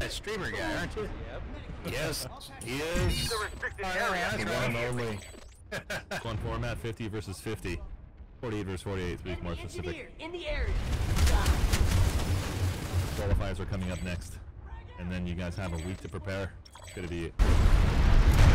that streamer guy, aren't you? Yep. Yes, he is. The one and only. One format, 50 versus 50. 48 versus 48 to be more specific. In the area. Qualifiers are coming up next. And then you guys have a week to prepare. It's gonna be